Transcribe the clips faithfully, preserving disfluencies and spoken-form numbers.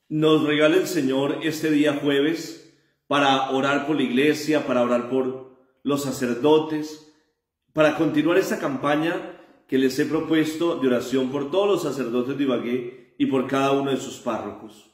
Nos regala el Señor este día jueves para orar por la iglesia, para orar por los sacerdotes, para continuar esta campaña que les he propuesto de oración por todos los sacerdotes de Ibagué y por cada uno de sus párrocos.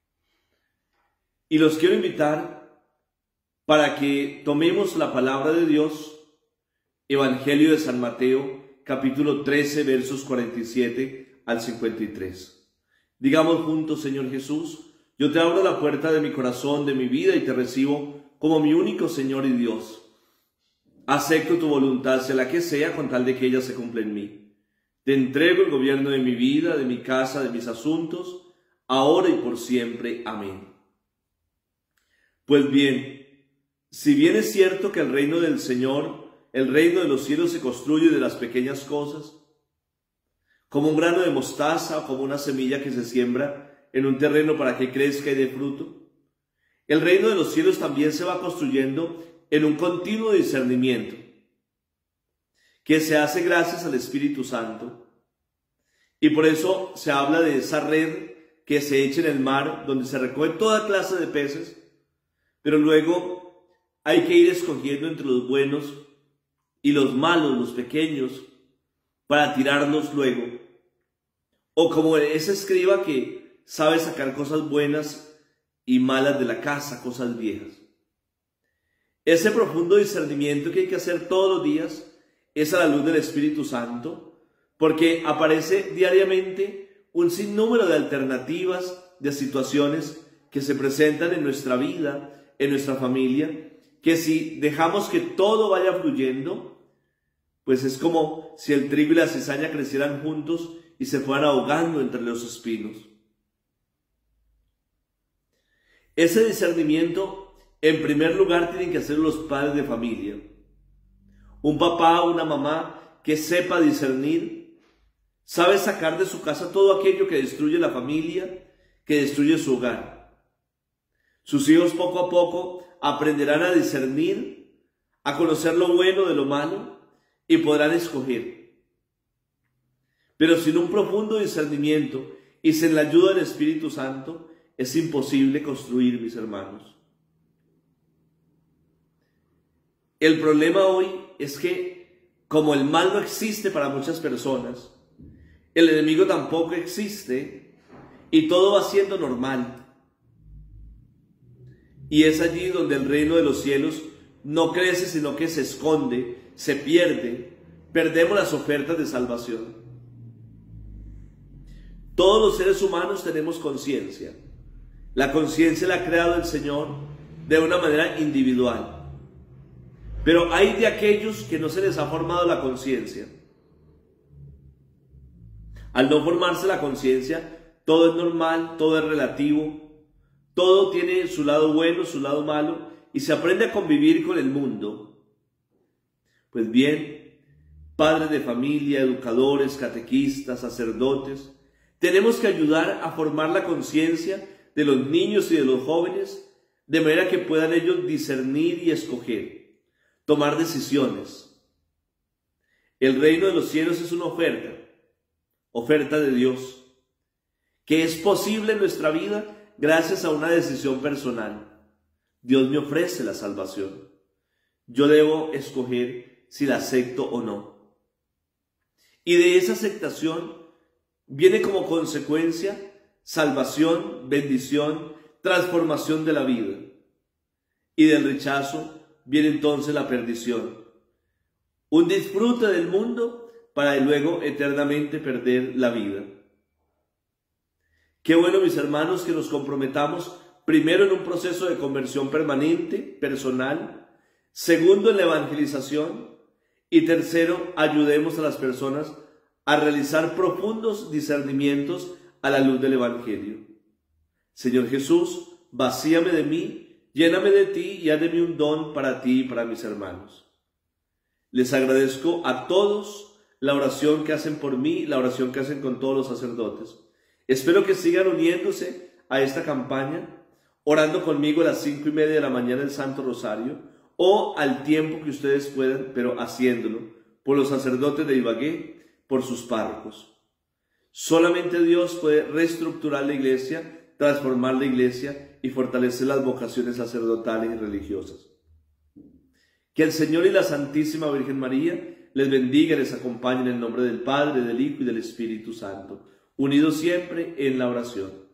Y los quiero invitar para que tomemos la palabra de Dios, Evangelio de San Mateo, capítulo trece, versos cuarenta y siete al cincuenta y tres. Digamos juntos: Señor Jesús, yo te abro la puerta de mi corazón, de mi vida, y te recibo como mi único Señor y Dios. Acepto tu voluntad, sea la que sea, con tal de que ella se cumpla en mí. Te entrego el gobierno de mi vida, de mi casa, de mis asuntos, ahora y por siempre. Amén. Pues bien, si bien es cierto que el reino del Señor, el reino de los cielos, se construye de las pequeñas cosas, como un grano de mostaza o como una semilla que se siembra en un terreno para que crezca y dé fruto, el reino de los cielos también se va construyendo en un continuo discernimiento, que se hace gracias al Espíritu Santo. Y por eso se habla de esa red que se echa en el mar, donde se recoge toda clase de peces, pero luego hay que ir escogiendo entre los buenos y los malos, los pequeños, para tirarlos luego. O como ese escriba que sabe sacar cosas buenas y malas de la casa, cosas viejas. Ese profundo discernimiento que hay que hacer todos los días es a la luz del Espíritu Santo, porque aparece diariamente un sinnúmero de alternativas, de situaciones que se presentan en nuestra vida, en nuestra familia, que si dejamos que todo vaya fluyendo, pues es como si el trigo y la cizaña crecieran juntos y se fueran ahogando entre los espinos. Ese discernimiento, en primer lugar, tienen que hacer los padres de familia. Un papá o una mamá que sepa discernir, sabe sacar de su casa todo aquello que destruye la familia, que destruye su hogar. Sus hijos poco a poco aprenderán a discernir, a conocer lo bueno de lo malo, y podrán escoger. Pero sin un profundo discernimiento y sin la ayuda del Espíritu Santo, es imposible construir, mis hermanos. El problema hoy es que, como el mal no existe para muchas personas, el enemigo tampoco existe y todo va siendo normal. Y es allí donde el reino de los cielos no crece, sino que se esconde, se pierde, perdemos las ofertas de salvación. Todos los seres humanos tenemos conciencia. La conciencia la ha creado el Señor de una manera individual. Pero hay de aquellos que no se les ha formado la conciencia. Al no formarse la conciencia, todo es normal, todo es relativo, todo tiene su lado bueno, su lado malo, y se aprende a convivir con el mundo. Pues bien, padres de familia, educadores, catequistas, sacerdotes, tenemos que ayudar a formar la conciencia de los niños y de los jóvenes, de manera que puedan ellos discernir y escoger, tomar decisiones. El reino de los cielos es una oferta, oferta de Dios, que es posible en nuestra vida gracias a una decisión personal. Dios me ofrece la salvación. Yo debo escoger si la acepto o no. Y de esa aceptación viene como consecuencia salvación, bendición, transformación de la vida. Y del rechazo viene entonces la perdición. Un disfrute del mundo para luego eternamente perder la vida. Qué bueno, mis hermanos, que nos comprometamos primero en un proceso de conversión permanente, personal, segundo en la evangelización, y tercero, ayudemos a las personas a realizar profundos discernimientos a la luz del Evangelio. Señor Jesús, vacíame de mí, lléname de ti y haz de mí un don para ti y para mis hermanos. Les agradezco a todos la oración que hacen por mí, la oración que hacen con todos los sacerdotes. Espero que sigan uniéndose a esta campaña, orando conmigo a las cinco y media de la mañana el Santo Rosario, o al tiempo que ustedes puedan, pero haciéndolo por los sacerdotes de Ibagué, por sus párrocos. Solamente Dios puede reestructurar la iglesia, transformar la iglesia y fortalecer las vocaciones sacerdotales y religiosas. Que el Señor y la Santísima Virgen María les bendiga y les acompañe en el nombre del Padre, del Hijo y del Espíritu Santo, unidos siempre en la oración.